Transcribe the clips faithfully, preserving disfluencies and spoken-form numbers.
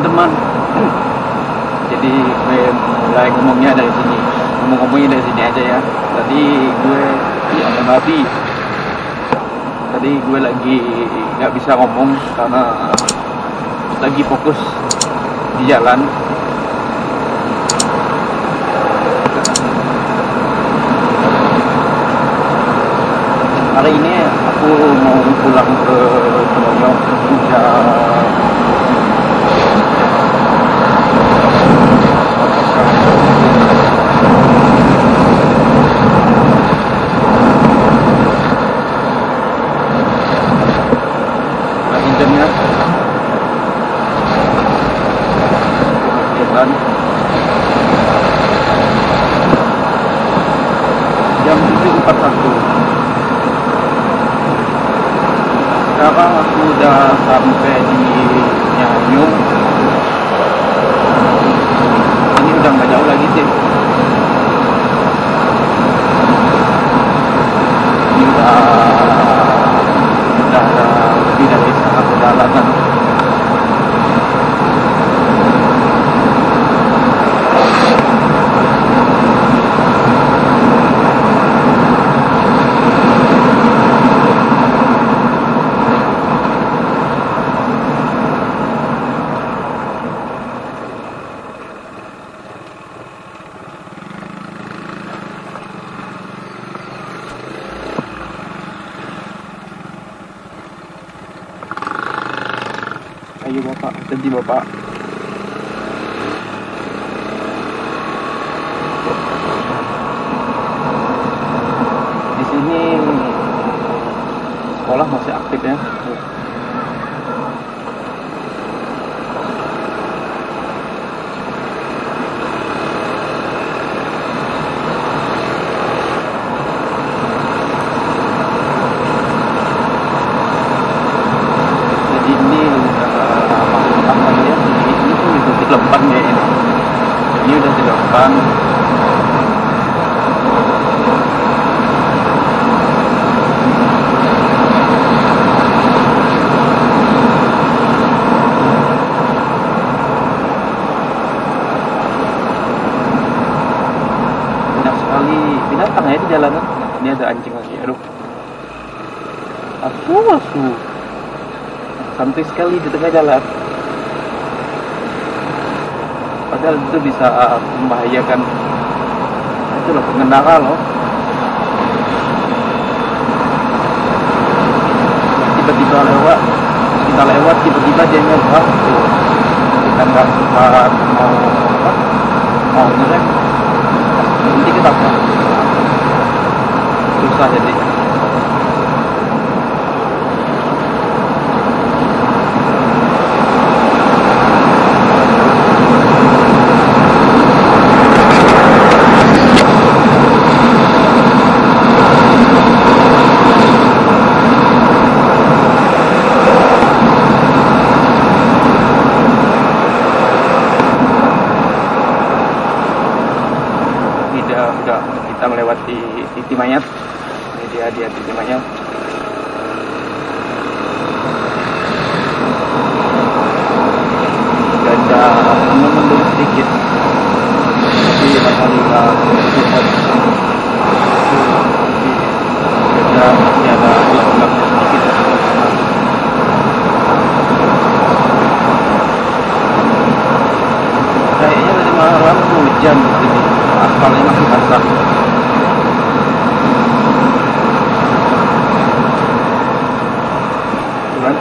teman-teman. Jadi gue mulai ngomongnya dari sini, ngomong-ngomongnya dari sini aja ya. Tadi gue ya babi. Tadi gue lagi nggak bisa ngomong karena lagi fokus di jalan. Hari ini aku mau pulang ke Semoyok jam internet jam tujuh empat puluh satu. Sekarang aku udah sampai di Nyanyung. Ini udah nggak jauh lagi sih. Ini udah udah lebih dari setengah perjalanan. Ayo bapak, janji bapak. Di sini sekolah masih aktif ya. Lepan ya ini. Ini udah di depan. Banyak sekali binatang ya di jalanan. Ini ada anjing lagi. Aduh. Asu asu. Santai sekali di tengah jalan. Padahal itu bisa membahayakan. Itu loh pengendara loh. Tiba-tiba lewat, kita lewat tiba-tiba dia nyerah. Kita nggak sempat mau apa? Mau ngerem. Nanti kita susah jadi. Udah kita melewati titik mayat. Ini dia dia titik mayat. Gajah menurun sedikit, tapi alhamdulillah cepat. Gajah masih ada gelap-gelapnya sedikit. Kayaknya dari malam hujan di sini. Aspalnya masih basah. Bukan?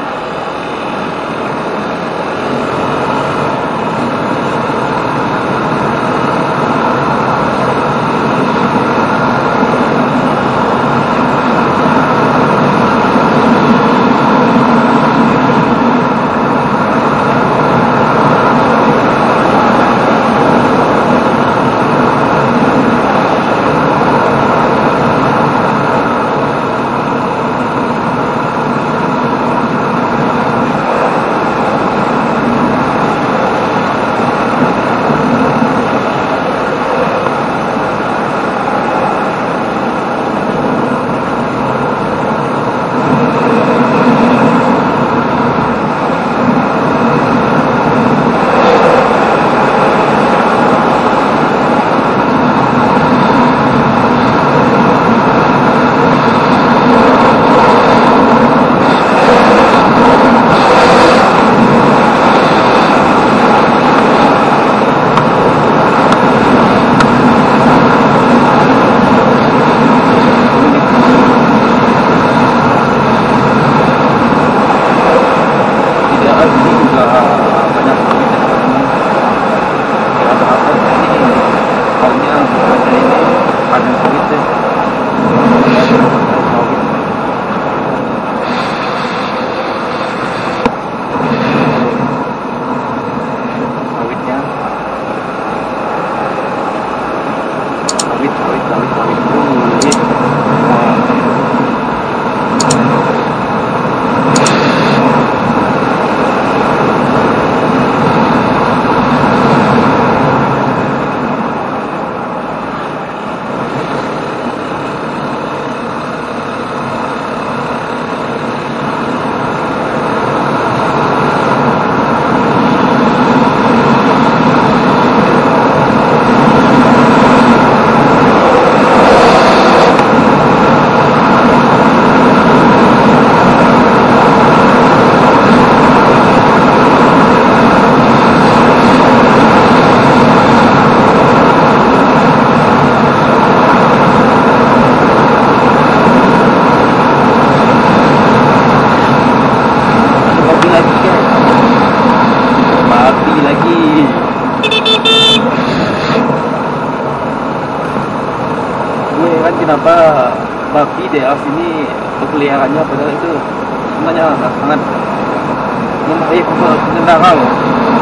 kenapa babi daerah sini peliharaannya padahal itu sebenarnya sangat membahayakan pengendara loh.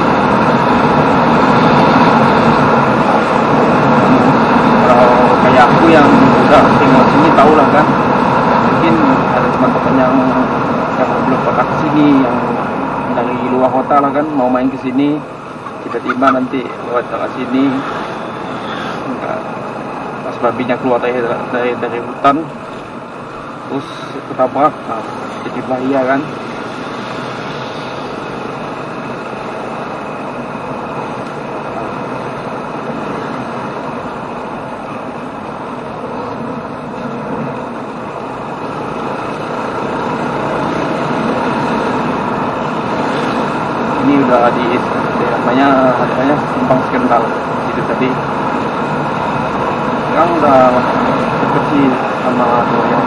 Kalau kayak aku yang udah tinggal sini tahu lah kan, mungkin ada teman-teman yang yang belum pernah ke sini, yang dari luar kota lah kan, mau main ke sini, tiba-tiba nanti lewat daerah sini, enggak, pas babinya keluar dari dari, dari hutan, terus ketabrak, nah, jadi bahaya kan. Ini udah di namanya namanya simpang skandal itu tadi. Sekarang udah kecil sama doya.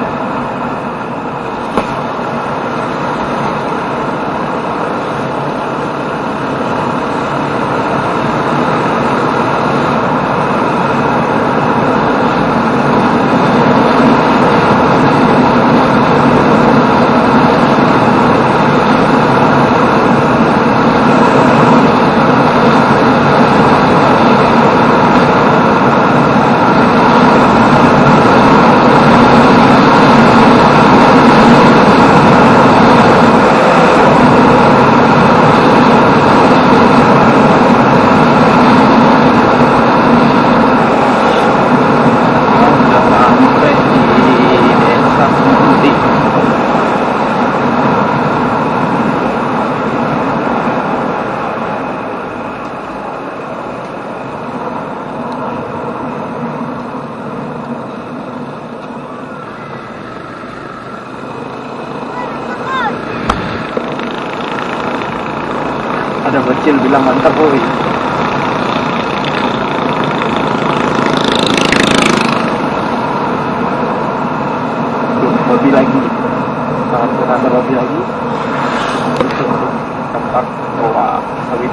Ada bocil bilang mantap boy. Tuh, babi lagi. Sangat ada babi lagi. Itu tempat bawa sawit.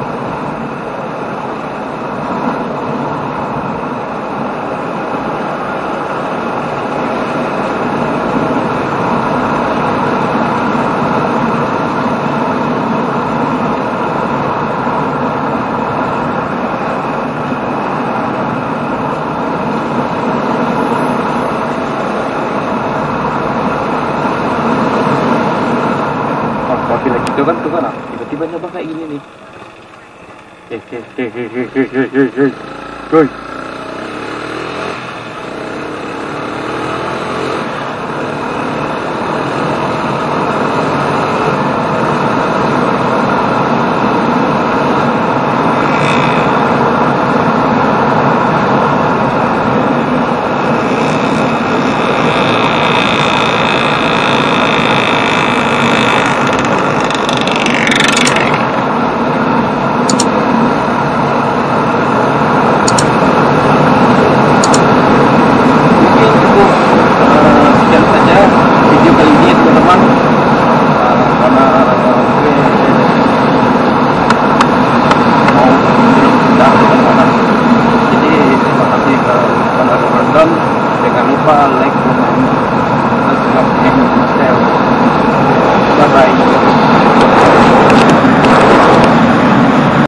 Babi lagi tuh kan tuh kan, ah. Tiba-tiba nyoba kayak gini nih. Eh, eh, eh, eh, eh, eh, eh, eh, eh.